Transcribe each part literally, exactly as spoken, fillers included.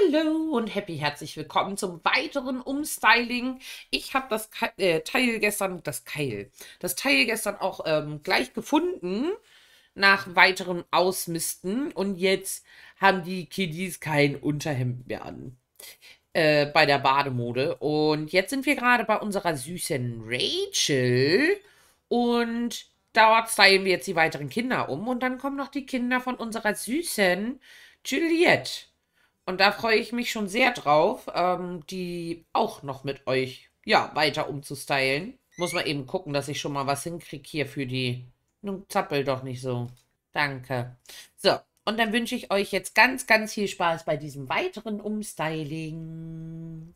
Hallo und happy herzlich willkommen zum weiteren Umstyling. Ich habe das Ke äh, Teil gestern, das Keil, das Teil gestern auch ähm, gleich gefunden nach weiterem Ausmisten und jetzt haben die Kiddies kein Unterhemd mehr an äh, bei der Bademode. Und jetzt sind wir gerade bei unserer süßen Rachel und dort stylen wir jetzt die weiteren Kinder um und dann kommen noch die Kinder von unserer süßen Juliette. Und da freue ich mich schon sehr drauf, ähm, die auch noch mit euch, ja, weiter umzustylen. Muss mal eben gucken, dass ich schon mal was hinkriege hier für die. Nun zappel doch nicht so. Danke. So, und dann wünsche ich euch jetzt ganz, ganz viel Spaß bei diesem weiteren Umstyling.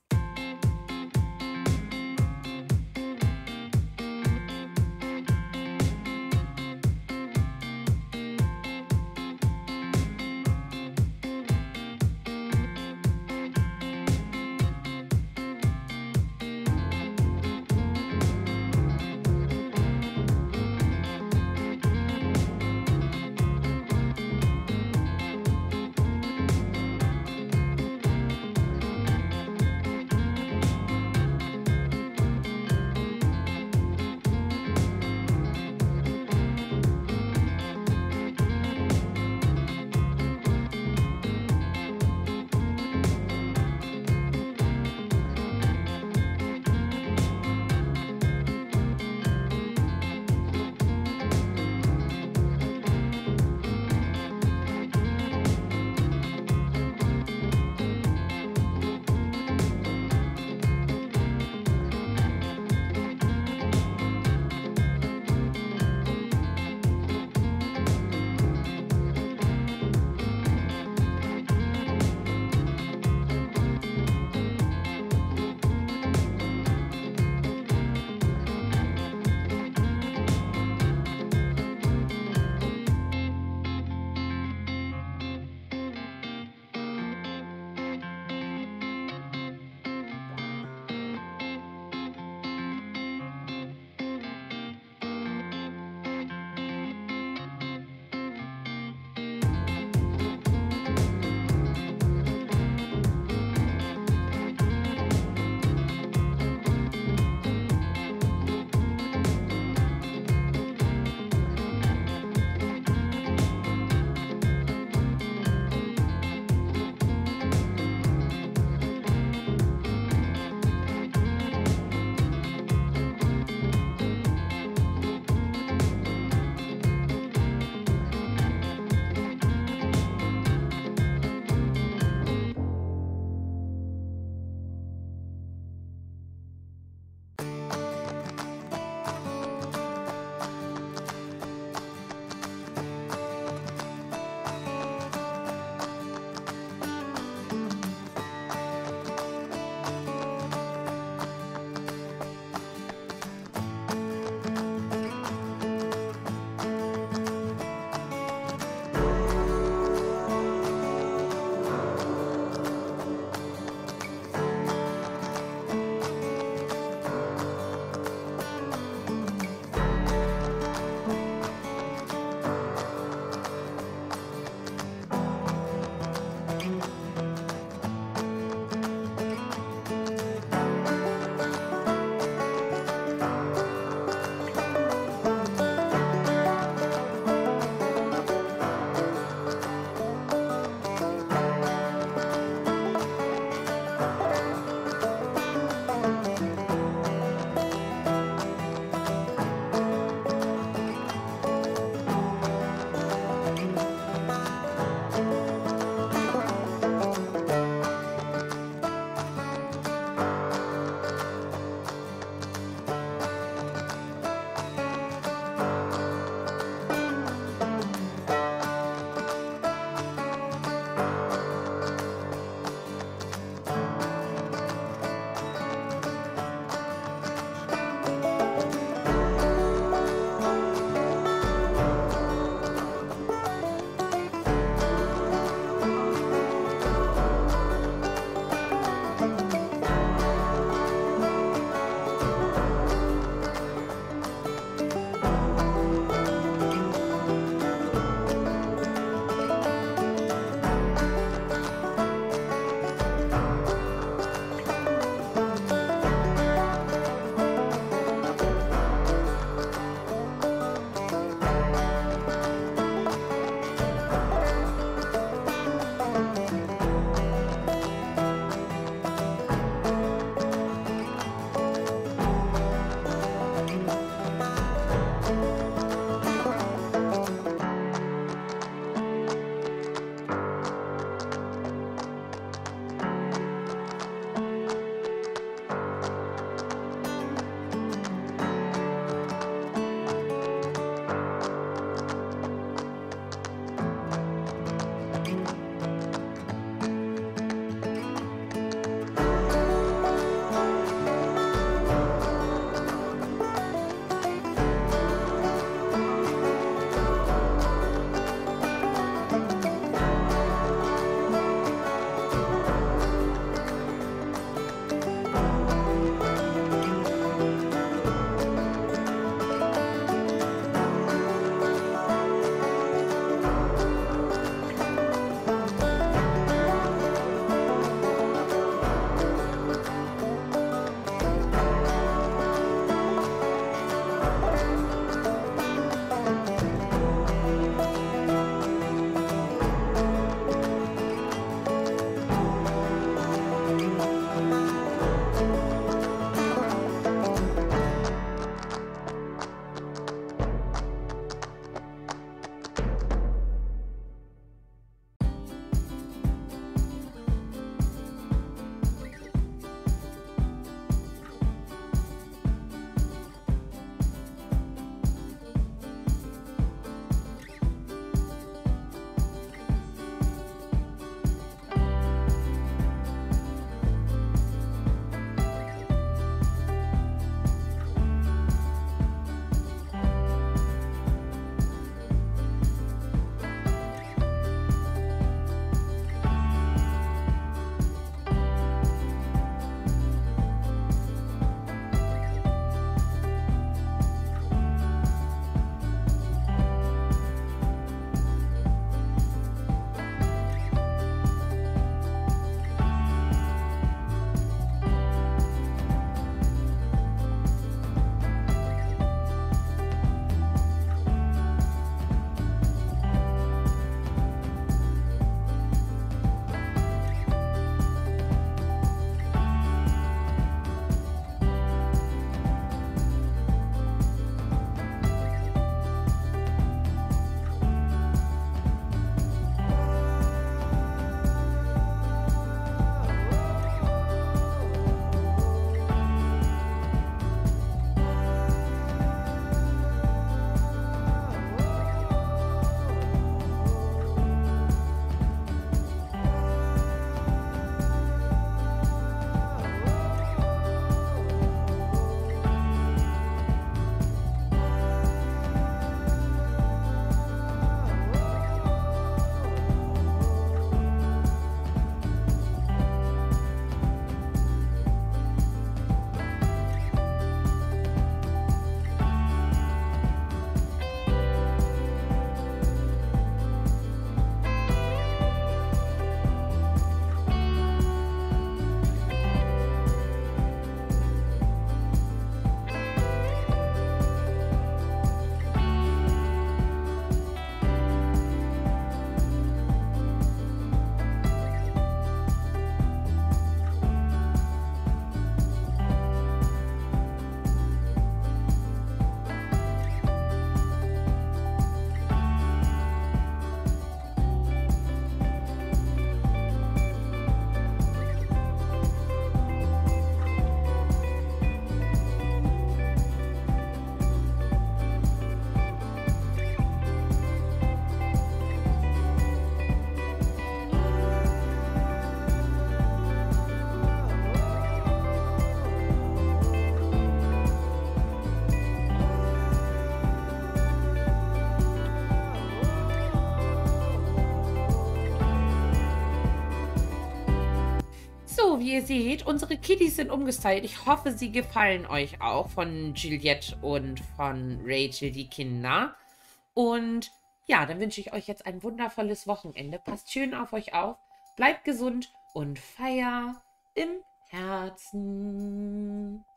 wie ihr seht, unsere Kitties sind umgestylt. Ich hoffe, sie gefallen euch auch von Juliette und von Rachel, die Kinder. Und ja, dann wünsche ich euch jetzt ein wundervolles Wochenende. Passt schön auf euch auf, bleibt gesund und Feier im Herzen.